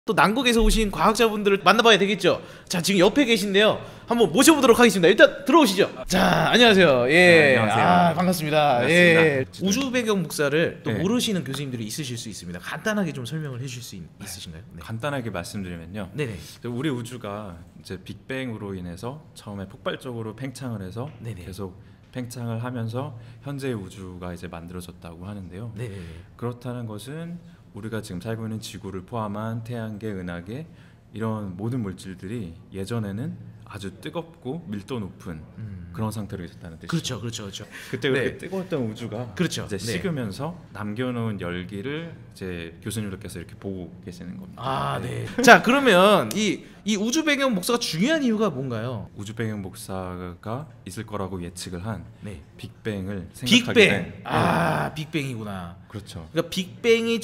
또 남극에서 오신 과학자분들을 만나봐야 되겠죠. 자, 지금 옆에 계신데요. 한번 모셔보도록 하겠습니다. 일단 들어오시죠. 자, 안녕하세요. 예, 네, 안녕하세요. 반갑습니다. 반갑습니다. 예, 우주 배경 복사를 또 네. 모르시는 교수님들이 있으실 수 있습니다. 간단하게 좀 설명을 해주실 수 있으신가요? 네. 간단하게 말씀드리면요. 네네. 우리 우주가 이제 빅뱅으로 인해서 처음에 폭발적으로 팽창을 해서 네네. 계속 팽창을 하면서 현재의 우주가 이제 만들어졌다고 하는데요. 네네. 그렇다는 것은 우리가 지금 살고 있는 지구를 포함한 태양계, 은하계 이런 모든 물질들이 예전에는 아주 뜨겁고 밀도 높은 그런 상태로 있었다는 뜻이죠. 그렇죠, 그렇죠, 그렇죠. 그때 그렇게 네. 뜨거웠던 우주가 그렇죠. 이제 네. 식으면서 남겨놓은 열기를 이제 교수님들께서 이렇게 보고 계시는 겁니다. 아, 네. 자, 그러면 이 우주 배경 복사가 중요한 이유가 뭔가요? 우주 배경 복사가 있을 거라고 예측을 한 네. 빅뱅을 생각하게 빅뱅. 된 아, 빅뱅이구나. 그렇죠. 그러니까 빅뱅이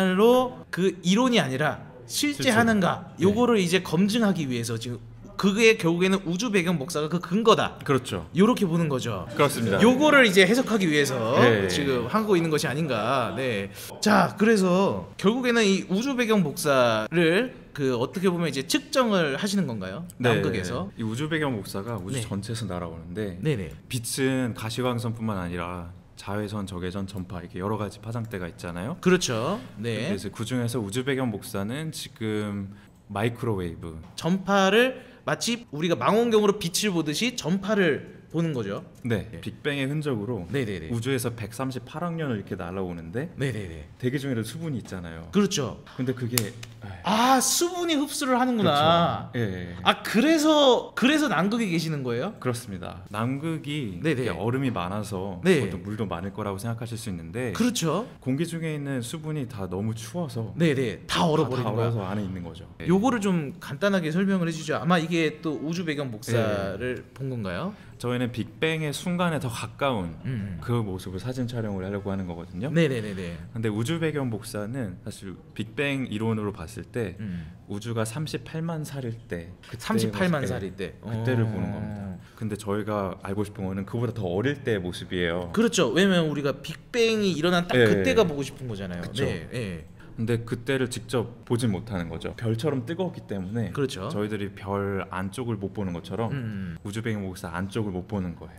정말로 그 이론이 아니라 실제 실제로. 하는가 네. 요거를 이제 검증하기 위해서 지금 그게 결국에는 우주 배경 복사가 그 근거다. 그렇죠. 요렇게 보는 거죠. 그렇습니다. 요거를 이제 해석하기 위해서 네. 지금 하고 있는 것이 아닌가. 네. 자, 그래서 결국에는 이 우주 배경 복사를 그 어떻게 보면 이제 측정을 하시는 건가요? 남극에서. 이 우주 배경 복사가 우주 네. 전체에서 날아오는데 네네. 빛은 가시광선뿐만 아니라 자외선, 적외선, 전파 이렇게 여러 가지 파장대가 있잖아요. 그렇죠. 네. 그래서 그 중에서 우주 배경 복사는 지금 마이크로웨이브 전파를 마치 우리가 망원경으로 빛을 보듯이 전파를 보는 거죠. 네, 네. 빅뱅의 흔적으로 네네네. 우주에서 138억 년을 이렇게 날아오는데 네네네. 대기 중에도 수분이 있잖아요. 그렇죠. 근데 그게 아, 수분이 흡수를 하는구나. 그렇죠. 예. 아, 그래서 남극에 계시는 거예요? 그렇습니다. 남극이 네네. 이게 얼음이 많아서 네. 또 물도 많을 거라고 생각하실 수 있는데 그렇죠. 공기 중에 있는 수분이 다 너무 추워서 네네. 다 얼어버리는 다 거야. 얼어서 안에 있는 거죠. 예. 요거를 좀 간단하게 설명을 해주죠. 아마 이게 또 우주 배경 복사를 네. 본 건가요? 저희는 빅뱅의 순간에 더 가까운 음. 그 모습을 사진 촬영을 하려고 하는 거거든요. 네네네네. 근데 우주 배경 복사는 사실 빅뱅 이론으로 봤을 때 음. 우주가 38만 살일 때 38만 모습, 살일 때. 그때를 보는 겁니다. 근데 저희가 알고 싶은 거는 그보다 더 어릴 때의 모습이에요. 그렇죠. 왜냐면 우리가 빅뱅이 일어난 딱 예. 그때가 보고 싶은 거잖아요. 그쵸. 네. 예. 근데 그때를 직접 보진 못하는 거죠. 별처럼 뜨거웠기 때문에 그렇죠. 저희들이 별 안쪽을 못 보는 것처럼 우주 배경 복사 안쪽을 못 보는 거예요.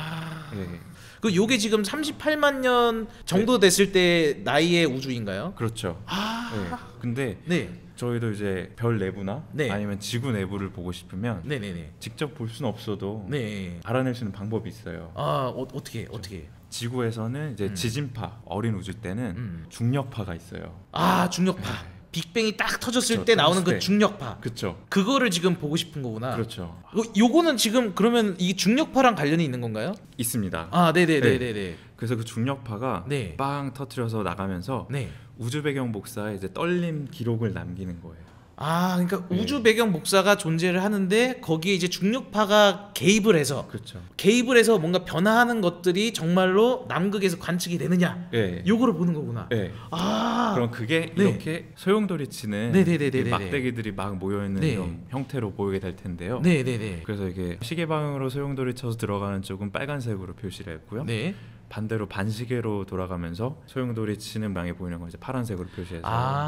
아. 예. 그 요게 지금 38만 년 정도 됐을 때 나이의 우주인가요? 그렇죠. 아. 예. 근데 네. 저희도 이제 별 내부나 네. 아니면 지구 내부를 보고 싶으면 네네네. 직접 볼 수는 없어도 네. 알아낼 수 있는 방법이 있어요. 아, 어떻게? 지구에서는 이제 지진파 어린 우주 때는 음. 중력파가 있어요. 아, 중력파. 빅뱅이 딱 터졌을 그쵸, 때 나오는 터졌을 그 때. 중력파. 그렇죠. 그거를 지금 보고 싶은 거구나. 그렇죠. 요거는 지금 그러면 이 중력파랑 관련이 있는 건가요? 있습니다. 아, 네네네네네. 그래서 그 중력파가 네. 빵 터트려서 나가면서 네. 우주 배경 복사에 이제 떨림 기록을 남기는 거예요. 아, 그러니까 네. 우주 배경 복사가 존재를 하는데 거기에 이제 중력파가 개입을 해서 그렇죠. 뭔가 변화하는 것들이 정말로 남극에서 관측이 되느냐? 예. 요거를 보는 거구나. 예. 아. 그럼 그게 네. 이렇게 소용돌이 치는 네네네네네네. 이 막대기들이 막 모여 있는 네. 이런 형태로 보이게 될 텐데요. 네네네. 그래서 이게 시계 방향으로 소용돌이 쳐서 들어가는 쪽은 빨간색으로 표시를 했고요. 네. 반대로 반시계로 돌아가면서 소용돌이 치는 방에 보이는 건 이제 파란색으로 표시해서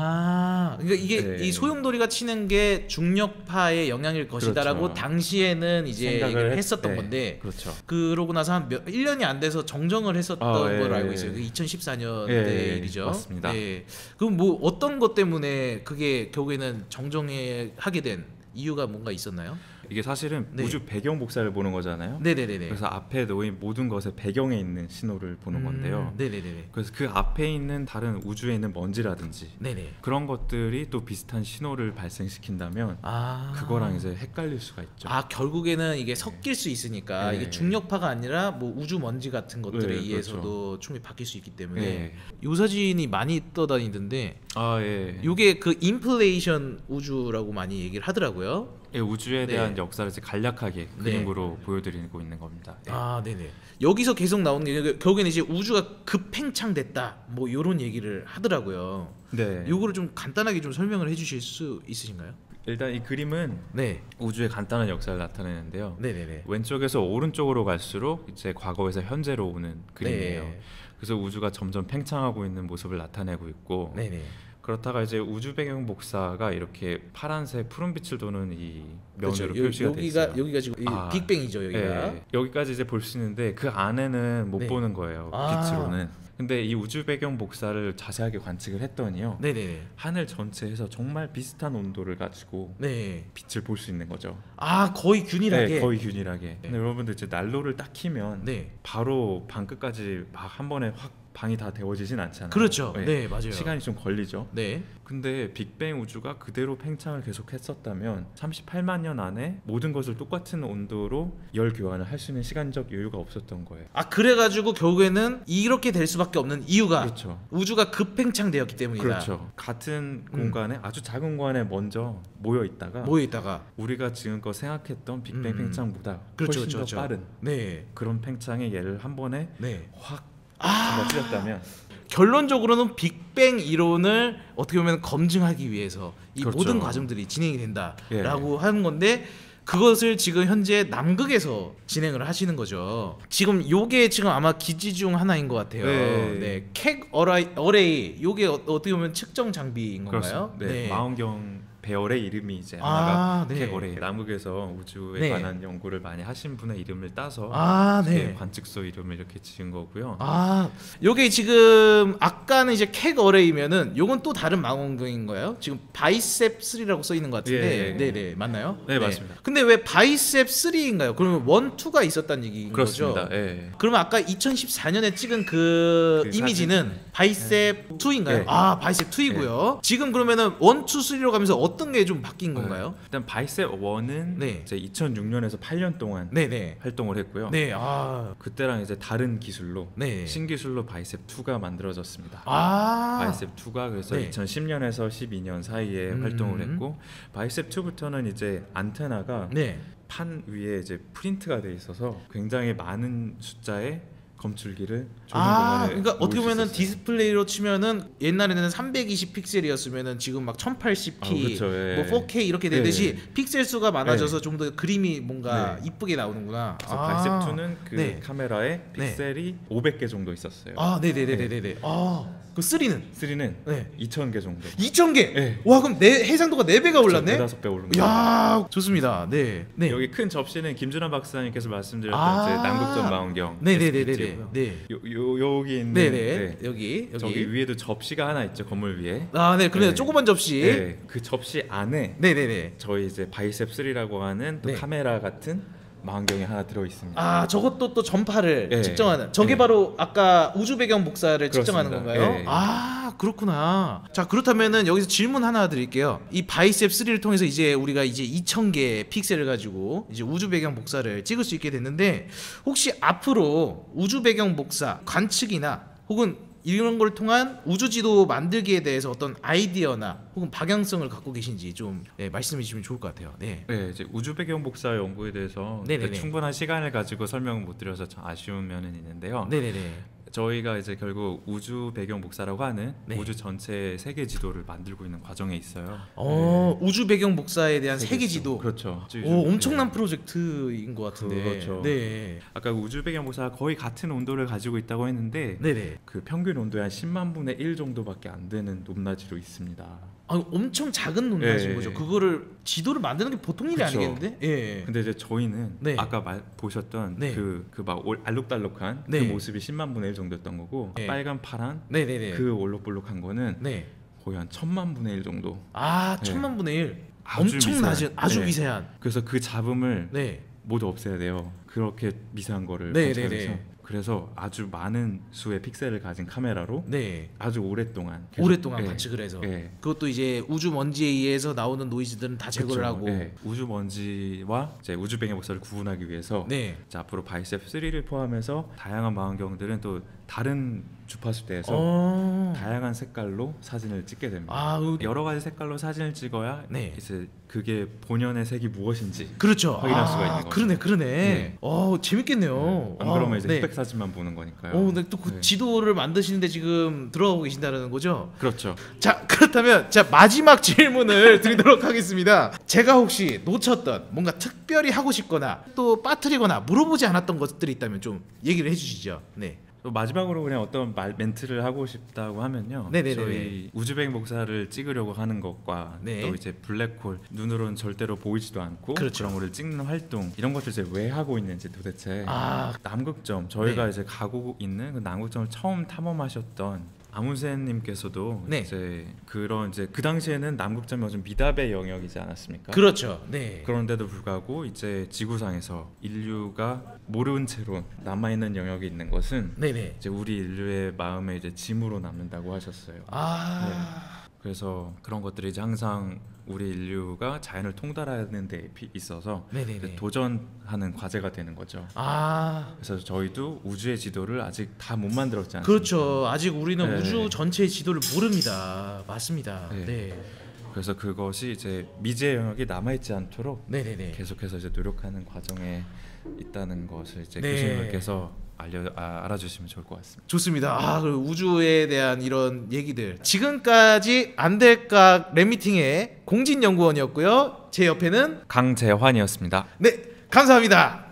아, 그러니까 이게 네. 이 소용돌이가 치는 게 중력파의 영향일 것이다라고 그렇죠. 당시에는 이제 생각을 얘기를 했었던 네. 건데 그렇죠. 그러고 나서 한 1년이 안 돼서 정정을 했었던 예, 걸 알고 예. 있어요. 그 2014년대 예, 일이죠. 맞습니다. 네. 그럼 뭐 어떤 것 때문에 그게 결국에는 정정하게 된 이유가 뭔가 있었나요? 이게 사실은 네. 우주 배경 복사를 보는 거잖아요. 네네네네. 그래서 앞에 놓인 모든 것의 배경에 있는 신호를 보는 건데요. 네네네네. 그래서 그 앞에 있는 다른 우주에 있는 먼지라든지 네네. 그런 것들이 또 비슷한 신호를 발생시킨다면 아. 그거랑 이제 헷갈릴 수가 있죠. 아, 결국에는 이게 섞일 수 있으니까 네. 이게 중력파가 아니라 뭐 우주 먼지 같은 것들에 네, 의해서도 충분히 바뀔 수 있기 때문에 네. 요 사진이 많이 떠다니던데 아 예. 요게 그 인플레이션 우주라고 많이 얘기를 하더라고요. 예, 우주에 네. 대한 역사를 이제 간략하게 네. 그림으로 보여드리고 있는 겁니다. 예. 아, 네네. 여기서 계속 나오는 게 결국에는 이제 우주가 급팽창됐다 뭐 요런 얘기를 하더라고요. 네. 요거를 좀 간단하게 좀 설명을 해주실 수 있으신가요? 일단 이 그림은 네. 우주의 간단한 역사를 나타내는데요. 네네네. 왼쪽에서 오른쪽으로 갈수록 이제 과거에서 현재로 오는 그림이에요. 네. 그래서 우주가 점점 팽창하고 있는 모습을 나타내고 있고 네네. 그렇다가 이제 우주 배경 복사가 이렇게 파란색 푸른빛을 도는 이 면으로 그렇죠. 표시가 돼 있어요. 여기가 지금 빅뱅이죠, 여기가. 네, 여기까지 이제 볼 수 있는데 그 안에는 못 네. 보는 거예요. 빛으로는. 근데 이 우주 배경 복사를 자세하게 관측을 했더니요. 네네. 하늘 전체에서 정말 비슷한 온도를 가지고 네. 빛을 볼 수 있는 거죠. 아, 거의 균일하게. 네, 거의 균일하게. 근데 여러분들 이제 난로를 딱 켜면 네. 바로 방 끝까지 막 한 번에 확 방이 다 데워지진 않잖아요. 그렇죠. 네, 맞아요. 시간이 좀 걸리죠. 네. 근데 빅뱅 우주가 그대로 팽창을 계속 했었다면 38만 년 안에 모든 것을 똑같은 온도로 열 교환을 할 수 있는 시간적 여유가 없었던 거예요. 아, 그래가지고 결국에는 이렇게 될 수밖에 없는 이유가 그렇죠. 우주가 급팽창되었기 때문이다. 그렇죠. 같은 공간에 아주 작은 공간에 먼저 모여 있다가 우리가 지금껏 생각했던 빅뱅 팽창보다 그렇죠, 훨씬 그렇죠. 더 빠른 네. 그런 팽창의 예를 한 번에 네. 확 아, 찢었다면 결론적으로는 빅뱅 이론을 어떻게 보면 검증하기 위해서 이 그렇죠. 모든 과정들이 진행이 된다라고 예. 하는 건데 그것을 지금 현재 남극에서 진행을 하시는 거죠. 지금 요게 지금 아마 기지 중 하나인 것 같아요. 네. 네, 캑 어레이 요게 어떻게 보면 측정 장비인 건가요? 그렇습니다. 네. 망원경 배열의 이름이 이제 하나가 네. 캑 어레이. 남극에서 우주에 네. 관한 연구를 많이 하신 분의 이름을 따서 네. 관측소 이름을 이렇게 지은 거고요. 요게 지금 아까는 이제 캑 어레이면은 요건 또 다른 망원경인 거예요? 지금 바이셉 3라고 써 있는 것 같은데, 예. 네네 맞나요? 네, 맞습니다. 근데 왜 바이셉 3인가요? 그러면 1, 2가 있었다는 얘기인 그렇습니다. 거죠? 예. 그러면 아까 2014년에 찍은 그 이미지는 바이셉 2인가요? 네. 바이셉 2이고요. 지금 그러면은 1, 2, 3로 가면서 어떤 게 좀 바뀐 건가요? 일단 바이셉 1은 네. 이제 2006년에서 8년 동안 네네. 활동을 했고요. 네. 그때랑 이제 다른 기술로 네. 신기술로 바이셉 2가 만들어졌습니다. 아. 바이셉 2가 그래서 네. 2010년에서 12년 사이에 활동을 했고 바이셉 2부터는 이제 안테나가 네. 판 위에 이제 프린트가 돼 있어서 굉장히 많은 숫자의 검출기를 그러니까 어떻게 보면은 디스플레이로 치면은 옛날에는 320 픽셀이었으면은 지금 막 1080p, 그렇죠. 예. 뭐 4K 이렇게 되듯이 예. 픽셀 수가 많아져서 좀 더 그림이 뭔가 네. 이쁘게 나오는구나. 그래서 바이셉 2는 그 네. 카메라에 픽셀이 500개 정도 있었어요. 네네네네네. 그 3는 3는 네. 2000개 정도. 2000개. 네. 와, 그럼 해상도가 4배가 올랐네. 4-5배 오른 거예요. 야, 좋습니다. 네. 네. 여기 큰 접시는 김준환 박사님께서 말씀드렸던 이제 남극점 망원경. 네네네네. 네. 여기 있는 네네. 여기. 저기 위에도 접시가 하나 있죠, 건물 위에. 네, 그래 네. 조그만 접시. 네, 그 접시 안에 네네네. 저희 이제 바이셉 3라고 하는 또 네. 카메라 같은 망원경이 하나 들어 있습니다. 저것도 또 전파를 네. 측정하는. 저게 네. 바로 아까 우주 배경 복사를 측정하는 그렇습니다. 건가요? 네. 그렇구나. 자, 그렇다면은 여기서 질문 하나 드릴게요. 이 바이셉 3를 통해서 이제 우리가 이제 2000개 픽셀을 가지고 이제 우주 배경 복사를 찍을 수 있게 됐는데 혹시 앞으로 우주 배경 복사 관측이나 혹은 이런 걸 통한 우주지도 만들기에 대해서 어떤 아이디어나 혹은 방향성을 갖고 계신지 좀 말씀해 주시면 좋을 것 같아요. 네. 네, 이제 우주 배경 복사 연구에 대해서 네네네. 충분한 시간을 가지고 설명을 못 드려서 좀 아쉬운 면은 있는데요. 네네네. 저희가 이제 결국 우주 배경 복사라고 하는 네. 우주 전체 세계 지도를 만들고 있는 과정에 있어요. 우주 배경 복사에 대한 세계 지도. 그렇죠. 엄청난 프로젝트인 것 같은데. 그렇죠. 네. 아까 우주 배경 복사가 거의 같은 온도를 가지고 있다고 했는데 네네. 그 평균 온도의 한 10만 분의 1 정도밖에 안 되는 높낮이로 있습니다. 엄청 작은 높낮이인 예. 거죠. 그거를 지도를 만드는 게 보통 일이 그쵸. 아니겠는데? 예. 근데 이제 저희는 네. 아까 보셨던 네. 그 막 알록달록한 네. 그 모습이 10만 분의 1 정도였던 거고 네. 빨간 파란 네네네. 그 올록볼록한 거는 네. 거의 한 1000만 분의 1 정도. 네. 네. 1000만 분의 1. 아주 엄청 미세한. 낮은 아주 네. 미세한. 그래서 그 잡음을 네. 모두 없애야 돼요. 그렇게 미세한 거를 네, 관찰해서. 네, 네. 그래서 아주 많은 수의 픽셀을 가진 카메라로 네. 아주 오랫동안 계속, 오랫동안 예, 관측을 해서 예. 그것도 이제 우주 먼지에 의해서 나오는 노이즈들은 다 제거를 그쵸. 하고. 예. 우주 먼지와 이제 우주 배경 복사를 구분하기 위해서 네. 이제 앞으로 바이셉 3를 포함해서 다양한 망원경들은 또 다른 주파수대에서 다양한 색깔로 사진을 찍게 됩니다. 여러 가지 색깔로 사진을 찍어야 네. 이제 그게 본연의 색이 무엇인지 그렇죠. 확인할 수가 있는 거죠. 그러네. 네. 재밌겠네요. 안 그러면 이제 네. 흑백 사진만 보는 거니까요. 근데 또 그 네. 지도를 만드시는데 지금 들어가고 계신다는 거죠? 그렇죠. 자, 그렇다면 마지막 질문을 드리도록 하겠습니다. 제가 혹시 놓쳤던 뭔가 특별히 하고 싶거나 또 빠뜨리거나 물어보지 않았던 것들이 있다면 좀 얘기를 해주시죠. 네. 또 마지막으로 그냥 어떤 멘트를 하고 싶다고 하면요. 네네네. 저희 우주배경 복사를 찍으려고 하는 것과 네. 또 이제 블랙홀 눈으로는 절대로 보이지도 않고 그렇죠. 그런 거를 찍는 활동 이런 것들 이제 왜 하고 있는지 도대체 남극점 저희가 네. 이제 가고 있는 그 남극점을 처음 탐험하셨던 아문센님께서도 네. 이제 그런 이제 그 당시에는 남극점이 좀 미답의 영역이지 않았습니까? 그렇죠. 네. 그런데도 불구하고 이제 지구상에서 인류가 모른 채로 남아 있는 영역이 있는 것은 네네. 이제 우리 인류의 마음에 이제 짐으로 남는다고 하셨어요. 그래서 그런 것들이 이제 항상 우리 인류가 자연을 통달하는 데 있어서 네네네. 도전하는 과제가 되는 거죠. 그래서 저희도 우주의 지도를 아직 다 못 만들었지 않습니까? 그렇죠. 아직 우리는 네. 우주 전체의 지도를 모릅니다. 맞습니다. 네. 네. 그래서 그것이 이제 미지의 영역이 남아 있지 않도록 네네네. 계속해서 이제 노력하는 과정에 있다는 것을 이제 네. 교수님께서 알아주시면 좋을 것 같습니다. 좋습니다. 그리고 우주에 대한 이런 얘기들 지금까지 안될까 랩미팅의 공진연구원이었고요. 제 옆에는 강재환이었습니다. 네 감사합니다.